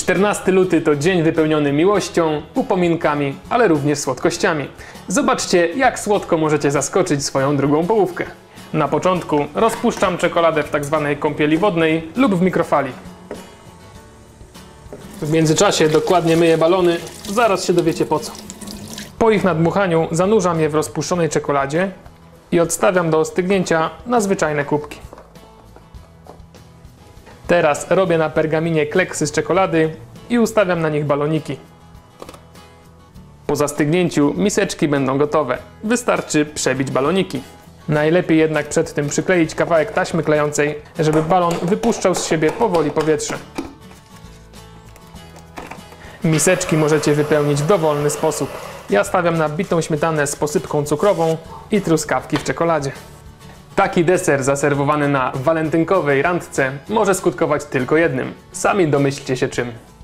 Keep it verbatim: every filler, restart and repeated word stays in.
czternasty luty to dzień wypełniony miłością, upominkami, ale również słodkościami. Zobaczcie, jak słodko możecie zaskoczyć swoją drugą połówkę. Na początku rozpuszczam czekoladę w tak zwanej kąpieli wodnej lub w mikrofali. W międzyczasie dokładnie myję balony, zaraz się dowiecie po co. Po ich nadmuchaniu zanurzam je w rozpuszczonej czekoladzie i odstawiam do ostygnięcia na zwyczajne kubki. Teraz robię na pergaminie kleksy z czekolady i ustawiam na nich baloniki. Po zastygnięciu miseczki będą gotowe. Wystarczy przebić baloniki. Najlepiej jednak przed tym przykleić kawałek taśmy klejącej, żeby balon wypuszczał z siebie powoli powietrze. Miseczki możecie wypełnić w dowolny sposób. Ja stawiam na bitą śmietanę z posypką cukrową i truskawki w czekoladzie. Taki deser zaserwowany na walentynkowej randce może skutkować tylko jednym. Sami domyślcie się czym.